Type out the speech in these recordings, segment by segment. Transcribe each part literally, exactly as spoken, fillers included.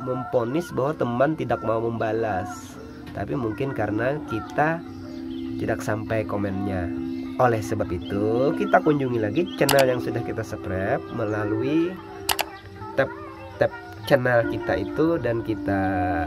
memponis bahwa teman tidak mau membalas, tapi mungkin karena kita tidak sampai komennya. Oleh sebab itu, kita kunjungi lagi channel yang sudah kita subscribe melalui tab tab channel kita itu, dan kita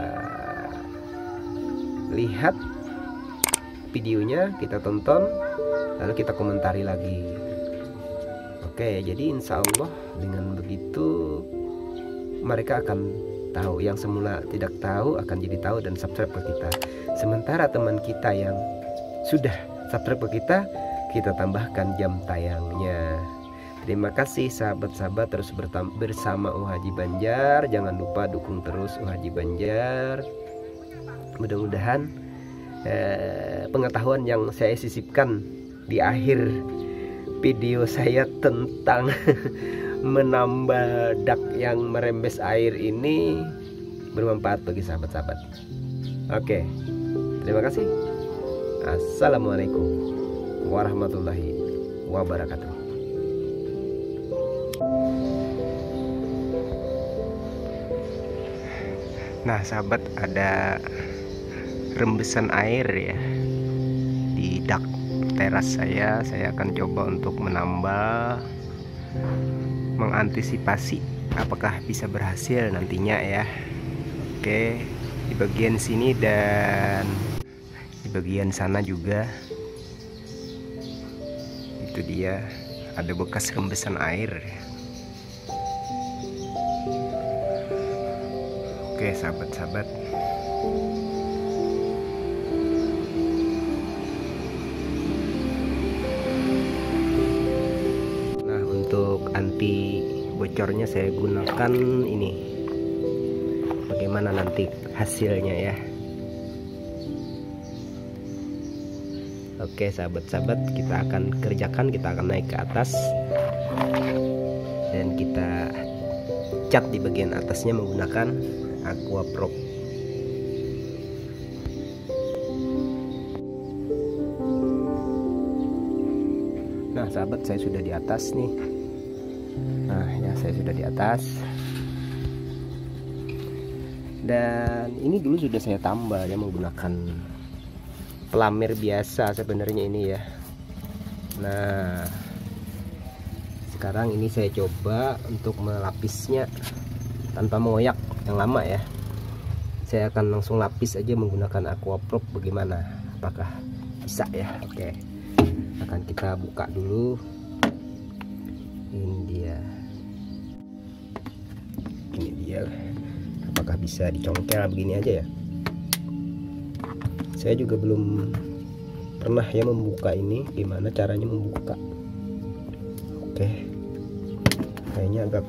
lihat videonya, kita tonton, lalu kita komentari lagi. Oke, jadi insya Allah dengan begitu mereka akan tahu, yang semula tidak tahu akan jadi tahu dan subscribe ke kita. Sementara teman kita yang sudah subscribe ke kita, kita tambahkan jam tayangnya. Terima kasih sahabat-sahabat, terus bersama U Haji Banjar. Jangan lupa dukung terus U Haji Banjar. Mudah-mudahan eh, pengetahuan yang saya sisipkan di akhir video saya tentang menambah dak yang merembes air ini bermanfaat bagi sahabat-sahabat. Oke, terima kasih. Assalamualaikum warahmatullahi wabarakatuh. Nah sahabat, ada rembesan air ya di dak teras saya. Saya akan coba untuk menambah, mengantisipasi apakah bisa berhasil nantinya ya. Oke, di bagian sini dan di bagian sana juga itu dia ada bekas rembesan air. Oke sahabat-sahabat, nah untuk anti bocornya saya gunakan ini. Bagaimana nanti hasilnya ya. Oke sahabat-sahabat, kita akan kerjakan, kita akan naik ke atas dan kita cat di bagian atasnya menggunakan Aqua Pro. Nah sahabat, saya sudah di atas nih. Nah ya, saya sudah di atas. Dan ini dulu sudah saya tambah ya menggunakan pelamir biasa sebenarnya ini ya. Nah sekarang ini saya coba untuk melapisnya tanpa mengoyak yang lama ya. Saya akan langsung lapis aja menggunakan Aqua Pro. Bagaimana, apakah bisa ya? Oke, akan kita buka dulu. Ini dia, ini dia. Apakah bisa dicongkel begini aja ya? Saya juga belum pernah ya membuka ini. Gimana caranya membuka? Oke, kayaknya agak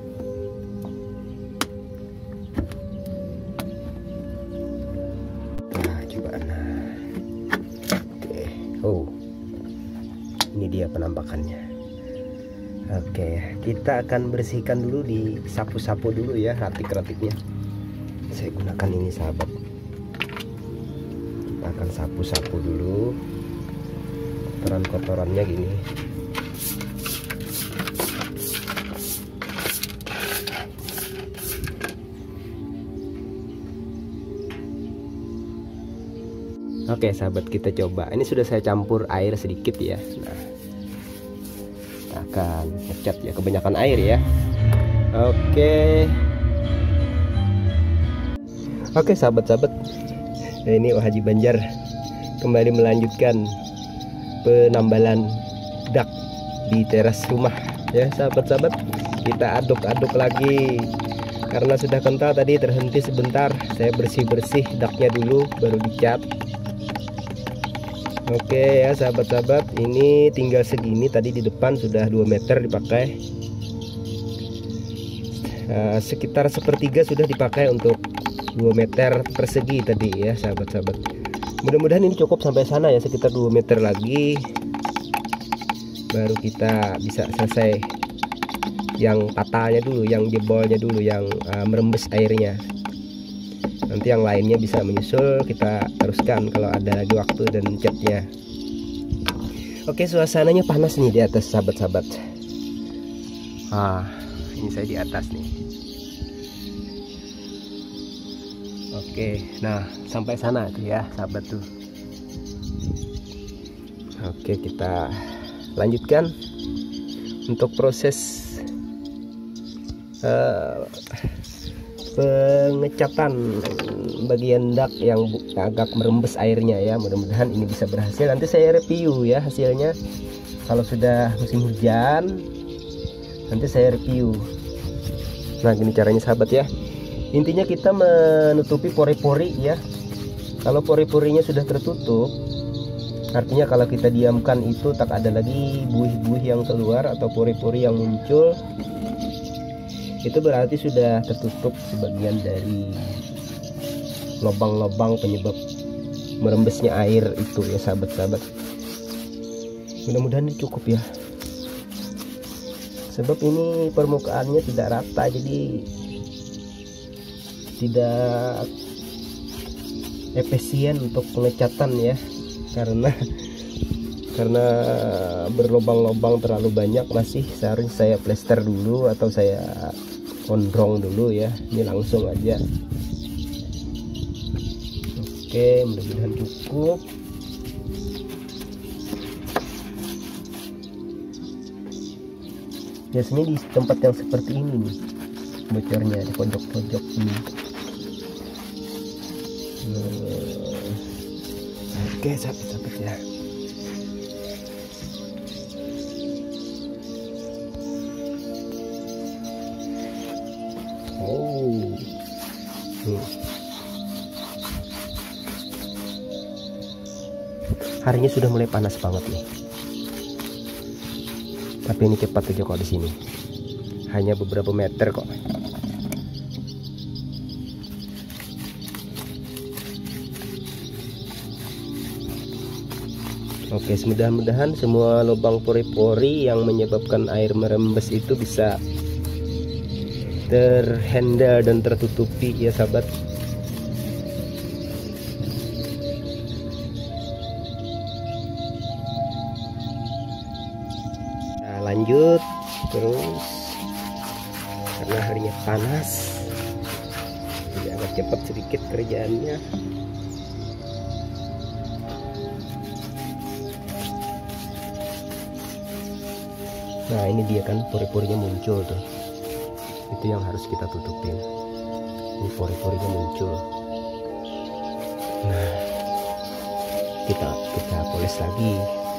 oh, ini dia penampakannya. Oke, kita akan bersihkan dulu, di sapu-sapu dulu ya ratik-ratiknya. Saya gunakan ini sahabat. Kita akan sapu-sapu dulu kotoran-kotorannya gini. Oke sahabat, kita coba. Ini sudah saya campur air sedikit ya. Nah, kita akan ngecat ya, kebanyakan air ya. Oke. Oke sahabat-sahabat, nah, ini U Haji Banjar kembali melanjutkan penambalan dak di teras rumah ya sahabat-sahabat. Kita aduk-aduk lagi karena sudah kental tadi, terhenti sebentar. Saya bersih-bersih daknya dulu baru dicat. Oke ya sahabat-sahabat, ini tinggal segini. Tadi di depan sudah dua meter dipakai, uh, sekitar sepertiga sudah dipakai untuk dua meter persegi tadi ya sahabat-sahabat. Mudah-mudahan ini cukup sampai sana ya, sekitar dua meter lagi baru kita bisa selesai yang patahnya dulu, yang jebolnya dulu, yang uh, merembes airnya. Nanti yang lainnya bisa menyusul, kita teruskan kalau ada lagi waktu dan catnya. Oke, suasananya panas nih di atas sahabat-sahabat. Ah, ini saya di atas nih. Oke, nah sampai sana tuh ya sahabat tuh. Oke, kita lanjutkan untuk proses uh, pengecatan bagian dak yang agak merembes airnya ya. Mudah-mudahan ini bisa berhasil. Nanti saya review ya hasilnya. Kalau sudah musim hujan, nanti saya review. Nah, gini caranya sahabat ya. Intinya kita menutupi pori-pori ya. Kalau pori-porinya sudah tertutup, artinya kalau kita diamkan itu tak ada lagi buih-buih yang keluar atau pori-pori yang muncul. Itu berarti sudah tertutup sebagian dari lubang-lubang penyebab merembesnya air itu ya sahabat-sahabat. Mudah-mudahan ini cukup ya. Sebab ini permukaannya tidak rata, jadi tidak efisien untuk pengecatan ya. Karena karena berlubang-lubang terlalu banyak, masih seharusnya saya plester dulu atau saya gondrong dulu ya. Ini langsung aja. Oke, mudah-mudahan cukup. Biasanya di tempat yang seperti ini nih bocornya, di pojok-pojok ini. Oke sahabat-sahabat ya. Oh, hmm. Harinya sudah mulai panas banget nih. Tapi ini cepat aja kok di sini. Hanya beberapa meter kok. Oke, mudah-mudahan semua lubang pori-pori yang menyebabkan air merembes itu bisa terhandle dan tertutupi ya sahabat. Nah, lanjut terus karena harinya panas, jadi agak cepat sedikit kerjaannya. Nah, ini dia kan pori-porinya muncul tuh. Itu yang harus kita tutupin. Ini pori-porinya muncul. Nah, kita kita poles lagi.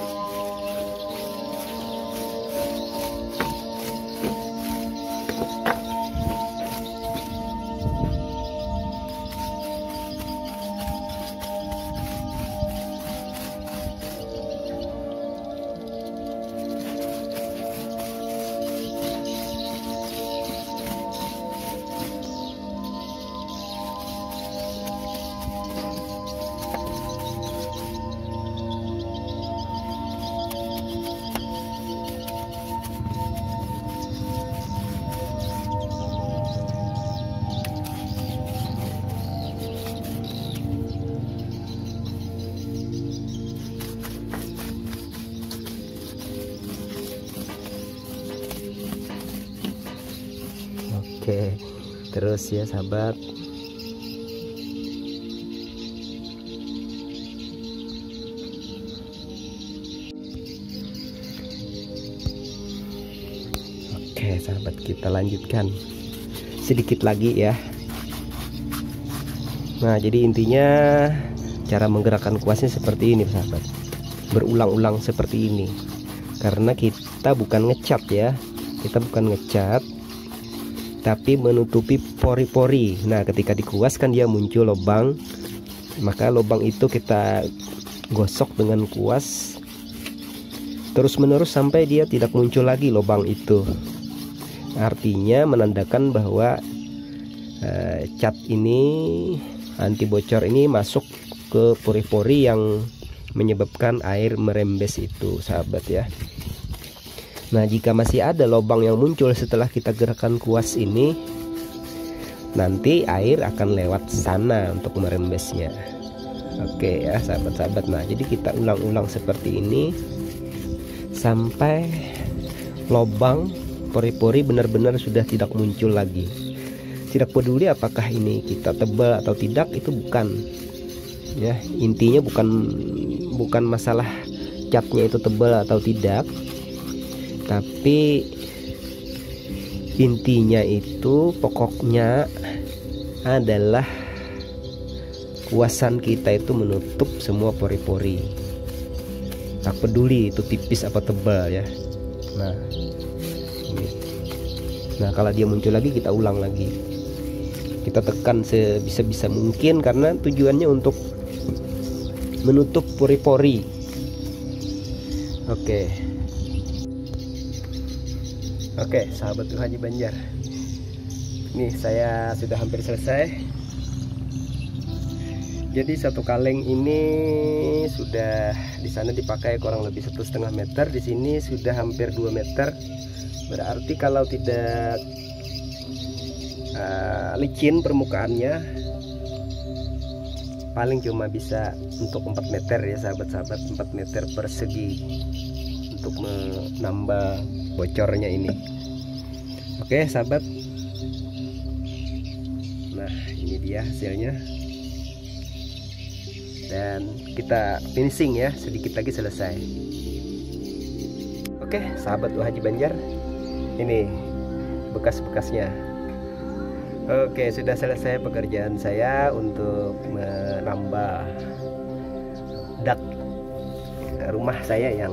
Oke, terus ya sahabat. Oke sahabat, kita lanjutkan sedikit lagi ya. Nah, jadi intinya cara menggerakkan kuasnya seperti ini sahabat, berulang-ulang seperti ini. Karena kita bukan ngecat ya, kita bukan ngecat, tapi menutupi pori-pori. Nah, ketika dikuas kan dia muncul lubang, maka lubang itu kita gosok dengan kuas terus menerus sampai dia tidak muncul lagi lubang itu. Artinya menandakan bahwa eh, cat ini, anti bocor ini masuk ke pori-pori yang menyebabkan air merembes itu sahabat ya. Nah, jika masih ada lubang yang muncul setelah kita gerakan kuas ini, nanti air akan lewat sana untuk merembesnya. Oke ya sahabat-sahabat. Nah, jadi kita ulang-ulang seperti ini sampai lubang pori-pori benar-benar sudah tidak muncul lagi. Tidak peduli apakah ini kita tebal atau tidak, itu bukan ya, intinya bukan bukan masalah catnya itu tebal atau tidak, tapi intinya itu pokoknya adalah kuasan kita itu menutup semua pori-pori, tak peduli itu tipis apa tebal ya. Nah ini. Nah kalau dia muncul lagi, kita ulang lagi, kita tekan sebisa-bisa mungkin, karena tujuannya untuk menutup pori-pori. Oke oke sahabat Haji Banjar, nih saya sudah hampir selesai. Jadi satu kaleng ini sudah di sana dipakai kurang lebih satu setengah meter, di sini sudah hampir dua meter. Berarti kalau tidak uh, licin permukaannya, paling cuma bisa untuk empat meter ya sahabat-sahabat, empat meter persegi untuk menambah bocornya ini. Oke sahabat, nah ini dia hasilnya, dan kita finishing ya, sedikit lagi selesai. Oke sahabat Haji Banjar, ini bekas-bekasnya. Oke, sudah selesai pekerjaan saya untuk menambah dak rumah saya yang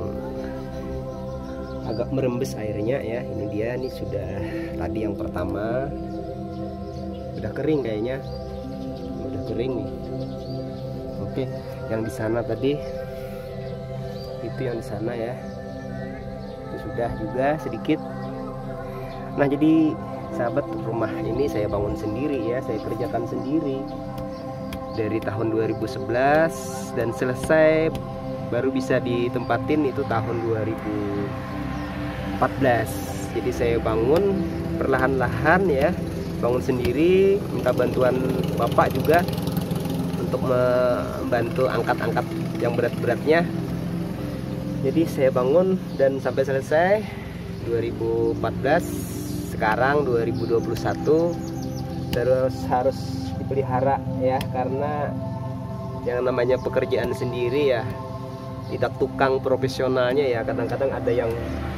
agak merembes airnya ya. Ini dia, nih sudah tadi yang pertama udah kering kayaknya, udah kering nih. Oke, yang di sana tadi itu yang di sana ya, itu sudah juga sedikit. Nah jadi sahabat, rumah ini saya bangun sendiri ya, saya kerjakan sendiri dari tahun dua ribu sebelas, dan selesai baru bisa ditempatin itu tahun dua ribu empat belas. Jadi saya bangun perlahan-lahan ya, bangun sendiri, minta bantuan bapak juga untuk membantu angkat-angkat yang berat-beratnya. Jadi saya bangun dan sampai selesai dua ribu empat belas. Sekarang dua ribu dua puluh satu, terus harus dipelihara ya, karena yang namanya pekerjaan sendiri ya, tidak tukang profesionalnya ya, kadang-kadang ada yang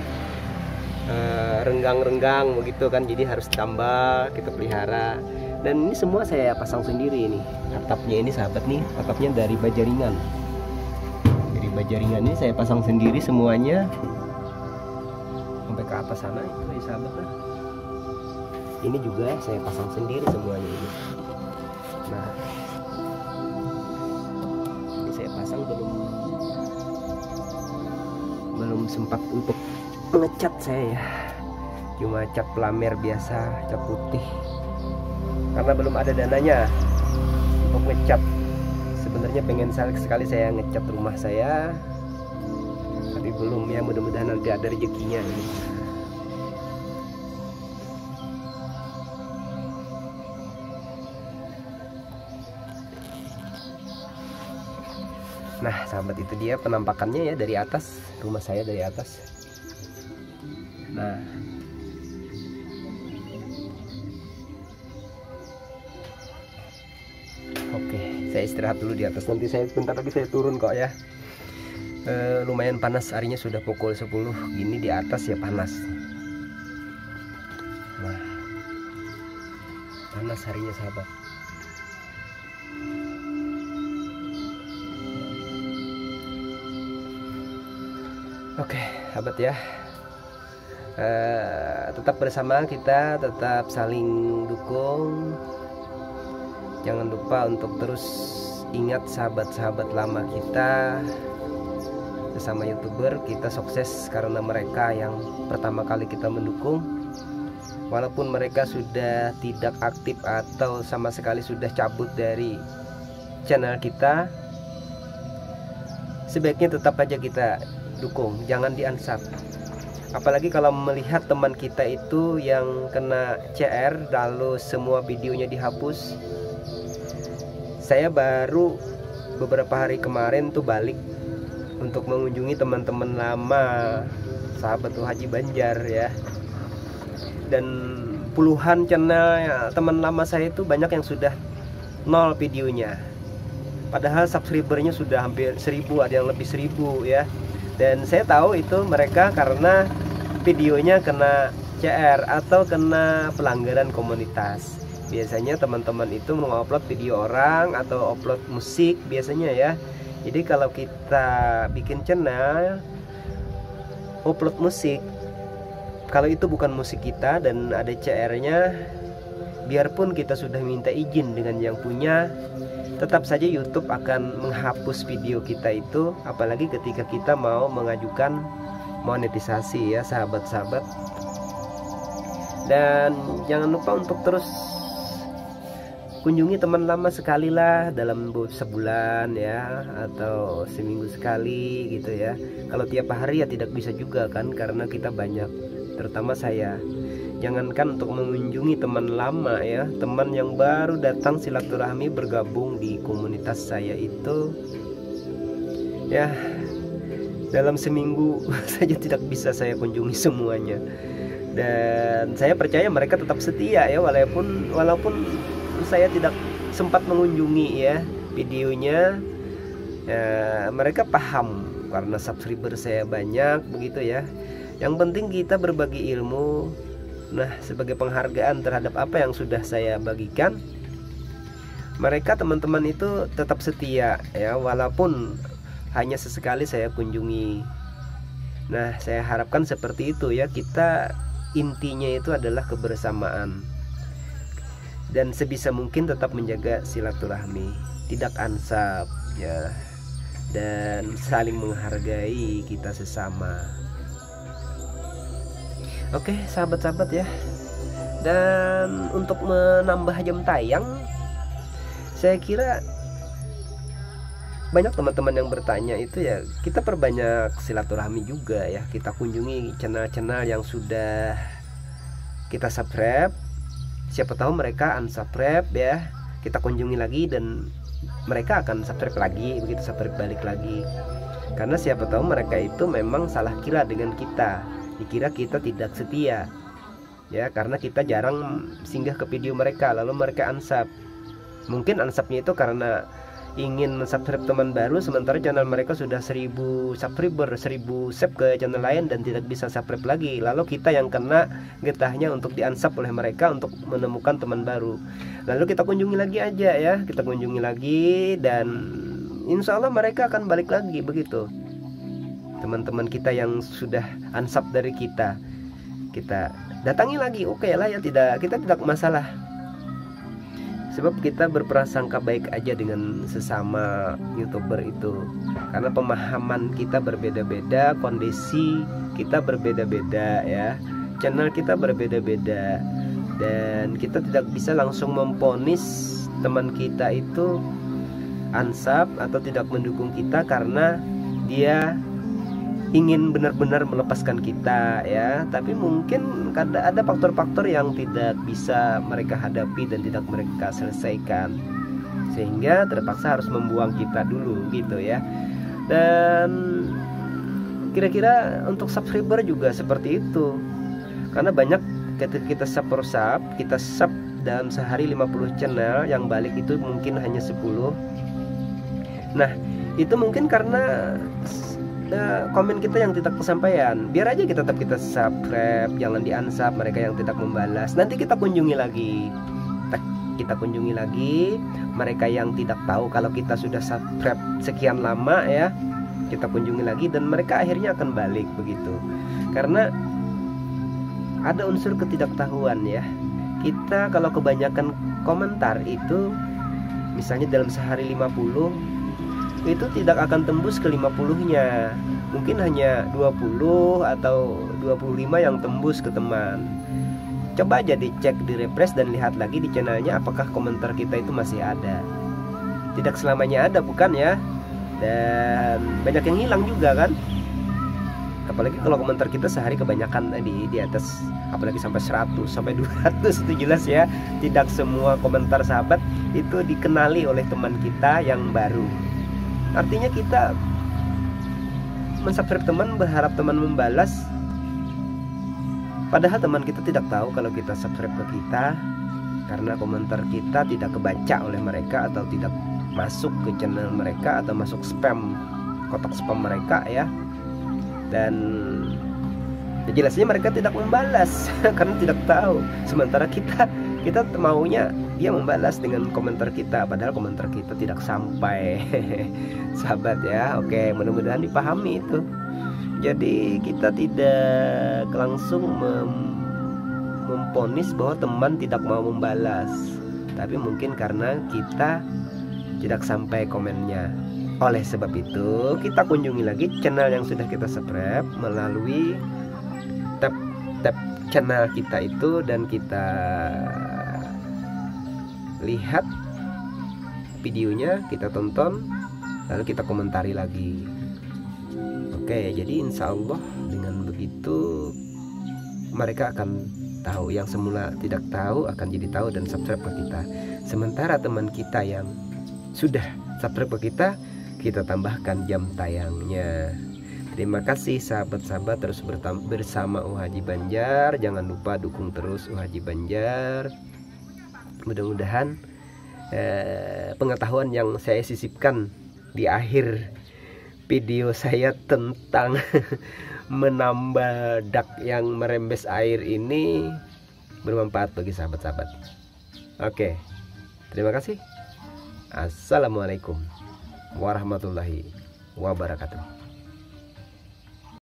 renggang-renggang uh, begitu kan, jadi harus tambah kita pelihara. Dan ini semua saya pasang sendiri ini, atapnya ini sahabat nih, atapnya dari baja ringan, dari baja ringan ini saya pasang sendiri semuanya sampai ke atas sana itu ya sahabat. Nah ini juga saya pasang sendiri semuanya ini. Nah ini saya pasang, belum belum sempat untuk ngecat saya ya, cuma cat pelamer biasa, cat putih, karena belum ada dananya untuk ngecat. Sebenarnya pengen sekali saya ngecat rumah saya, tapi belum ya, mudah-mudahan nanti ada rezekinya ini. Nah sahabat, itu dia penampakannya ya dari atas, rumah saya dari atas. Nah oke, saya istirahat dulu di atas, nanti saya bentar lagi saya turun kok ya. E, lumayan panas, harinya sudah pukul sepuluh gini, di atas ya panas. Nah panas harinya sahabat. Oke sahabat ya, uh, tetap bersama kita, tetap saling dukung. Jangan lupa untuk terus ingat sahabat-sahabat lama kita, sesama YouTuber. Kita sukses karena mereka yang pertama kali kita mendukung. Walaupun mereka sudah tidak aktif atau sama sekali sudah cabut dari channel kita, sebaiknya tetap aja kita dukung, jangan di-unsub. Apalagi kalau melihat teman kita itu yang kena C R lalu semua videonya dihapus. Saya baru beberapa hari kemarin tuh balik untuk mengunjungi teman-teman lama sahabat Haji Banjar ya, dan puluhan channel ya, teman lama saya itu banyak yang sudah nol videonya, padahal subscribernya sudah hampir seribu, ada yang lebih seribu ya. Dan saya tahu itu mereka karena videonya kena C R atau kena pelanggaran komunitas. Biasanya teman-teman itu mengupload video orang atau upload musik biasanya ya. Jadi kalau kita bikin channel upload musik, kalau itu bukan musik kita dan ada C R-nya, biarpun kita sudah minta izin dengan yang punya, tetap saja YouTube akan menghapus video kita itu, apalagi ketika kita mau mengajukan monetisasi ya sahabat-sahabat. Dan jangan lupa untuk terus kunjungi teman lama sekali lah dalam sebulan ya, atau seminggu sekali gitu ya. Kalau tiap hari ya tidak bisa juga kan, karena kita banyak, terutama saya. Jangankan untuk mengunjungi teman lama ya, teman yang baru datang silaturahmi bergabung di komunitas saya itu ya, dalam seminggu saja tidak bisa saya kunjungi semuanya. Dan saya percaya mereka tetap setia ya, walaupun walaupun saya tidak sempat mengunjungi ya videonya ya, mereka paham karena subscriber saya banyak begitu ya. Yang penting kita berbagi ilmu. Nah, sebagai penghargaan terhadap apa yang sudah saya bagikan, mereka teman-teman itu tetap setia ya, walaupun hanya sesekali saya kunjungi. Nah, saya harapkan seperti itu ya. Kita intinya itu adalah kebersamaan, dan sebisa mungkin tetap menjaga silaturahmi, tidak ansap ya, dan saling menghargai kita sesama. Oke sahabat-sahabat ya. Dan untuk menambah jam tayang, saya kira banyak teman-teman yang bertanya itu ya, kita perbanyak silaturahmi juga ya. Kita kunjungi channel-channel yang sudah kita subscribe, siapa tahu mereka unsubscribe ya, kita kunjungi lagi dan mereka akan subscribe lagi, begitu subscribe balik lagi. Karena siapa tahu mereka itu memang salah kira dengan kita, dikira kita tidak setia ya, karena kita jarang singgah ke video mereka, lalu mereka unsub. Mungkin unsubnya itu karena ingin subscribe teman baru, sementara channel mereka sudah seribu subscriber, seribu sub ke channel lain dan tidak bisa subscribe lagi. Lalu kita yang kena getahnya untuk di unsub oleh mereka untuk menemukan teman baru. Lalu kita kunjungi lagi aja ya, kita kunjungi lagi dan insya Allah mereka akan balik lagi begitu. Teman-teman kita yang sudah unsub dari kita, kita datangi lagi, oke okay lah ya, tidak, kita tidak masalah. Sebab kita berprasangka baik aja dengan sesama YouTuber itu, karena pemahaman kita berbeda-beda, kondisi kita berbeda-beda ya, channel kita berbeda-beda, dan kita tidak bisa langsung memponis teman kita itu unsub atau tidak mendukung kita karena dia ingin benar-benar melepaskan kita ya. Tapi mungkin ada ada faktor-faktor yang tidak bisa mereka hadapi dan tidak mereka selesaikan, sehingga terpaksa harus membuang kita dulu gitu ya. Dan kira-kira untuk subscriber juga seperti itu, karena banyak ketika kita sub per sub, kita sub dalam sehari lima puluh channel, yang balik itu mungkin hanya sepuluh. Nah itu mungkin karena Uh, komen kita yang tidak kesampaian. Biar aja kita tetap kita subscribe, jangan di unsub mereka yang tidak membalas. Nanti kita kunjungi lagi, kita kunjungi lagi mereka yang tidak tahu kalau kita sudah subscribe sekian lama ya, kita kunjungi lagi dan mereka akhirnya akan balik begitu. Karena ada unsur ketidaktahuan ya. Kita kalau kebanyakan komentar itu, misalnya dalam sehari lima puluh, itu tidak akan tembus ke lima puluh-nya. Mungkin hanya dua puluh atau dua puluh lima yang tembus ke teman. Coba aja dicek, di refresh dan lihat lagi di channelnya apakah komentar kita itu masih ada. Tidak selamanya ada, bukan ya. Dan banyak yang hilang juga kan. Apalagi kalau komentar kita sehari kebanyakan di, di atas, apalagi sampai seratus sampai dua ratus, itu jelas ya. Tidak semua komentar sahabat itu dikenali oleh teman kita yang baru. Artinya kita mensubscribe teman, berharap teman membalas, Padahal teman kita tidak tahu kalau kita subscribe ke kita, karena komentar kita tidak kebaca oleh mereka atau tidak masuk ke channel mereka atau masuk spam, kotak spam mereka ya. Dan jelasnya mereka tidak membalas karena tidak tahu. Sementara kita kita maunya dia membalas dengan komentar kita, padahal komentar kita tidak sampai. Sahabat ya, oke, mudah-mudahan dipahami itu. Jadi kita tidak langsung mem memponis bahwa teman tidak mau membalas, tapi mungkin karena kita tidak sampai komennya. Oleh sebab itu kita kunjungi lagi channel yang sudah kita subscribe melalui tab tab channel kita itu, dan kita lihat videonya, kita tonton, lalu kita komentari lagi. Oke, jadi insya Allah dengan begitu mereka akan tahu, yang semula tidak tahu akan jadi tahu dan subscribe ke kita. Sementara teman kita yang sudah subscribe ke kita, kita tambahkan jam tayangnya. Terima kasih sahabat-sahabat, terus bersama U Haji Banjar. Jangan lupa dukung terus U Haji Banjar. Mudah-mudahan eh, pengetahuan yang saya sisipkan di akhir video saya tentang menambah dak yang merembes air ini bermanfaat bagi sahabat-sahabat. Oke, terima kasih. Assalamualaikum warahmatullahi wabarakatuh.